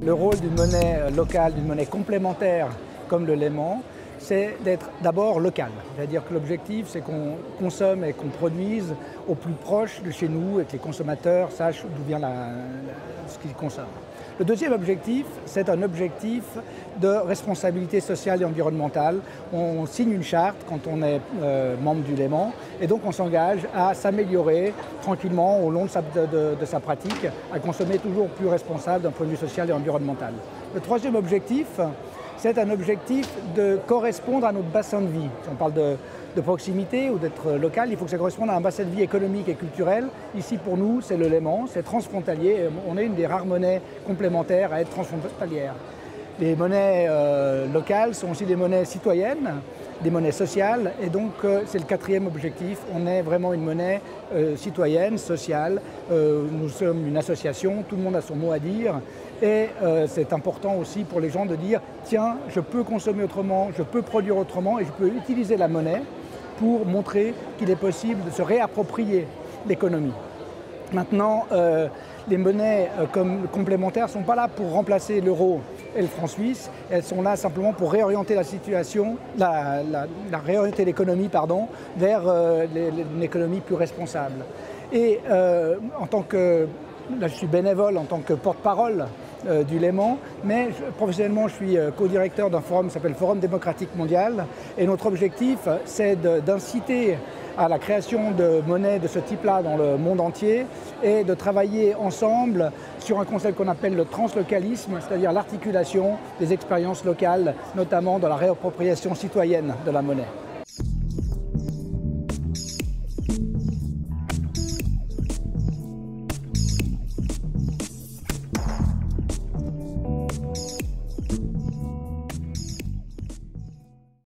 Le rôle d'une monnaie locale, d'une monnaie complémentaire comme le Léman, c'est d'être d'abord local. C'est-à-dire que l'objectif, c'est qu'on consomme et qu'on produise au plus proche de chez nous et que les consommateurs sachent d'où vient ce qu'ils consomment. Le deuxième objectif, c'est un objectif de responsabilité sociale et environnementale. On signe une charte quand on est membre du Léman et donc on s'engage à s'améliorer tranquillement au long de sa pratique, à consommer toujours plus responsable d'un point de vue social et environnemental. Le troisième objectif, c'est un objectif de correspondre à notre bassin de vie. Si on parle de proximité ou d'être local, il faut que ça corresponde à un bassin de vie économique et culturel. Ici, pour nous, c'est le Léman, c'est transfrontalier. On est une des rares monnaies complémentaires à être transfrontalières. Les monnaies locales sont aussi des monnaies citoyennes, des monnaies sociales, et donc c'est le quatrième objectif. On est vraiment une monnaie citoyenne, sociale. Nous sommes une association, tout le monde a son mot à dire. Et c'est important aussi pour les gens de dire « Tiens, je peux consommer autrement, je peux produire autrement et je peux utiliser la monnaie pour montrer qu'il est possible de se réapproprier l'économie. » Maintenant, les monnaies complémentaires ne sont pas là pour remplacer l'euro et le franc suisse, elles sont là simplement pour réorienter la situation, réorienter l'économie vers une économie plus responsable. Et en tant que, là je suis bénévole en tant que porte-parole du Léman, mais professionnellement je suis co-directeur d'un forum qui s'appelle Forum démocratique mondial et notre objectif c'est d'inciter à la création de monnaies de ce type-là dans le monde entier et de travailler ensemble sur un concept qu'on appelle le translocalisme, c'est-à-dire l'articulation des expériences locales, notamment dans la réappropriation citoyenne de la monnaie.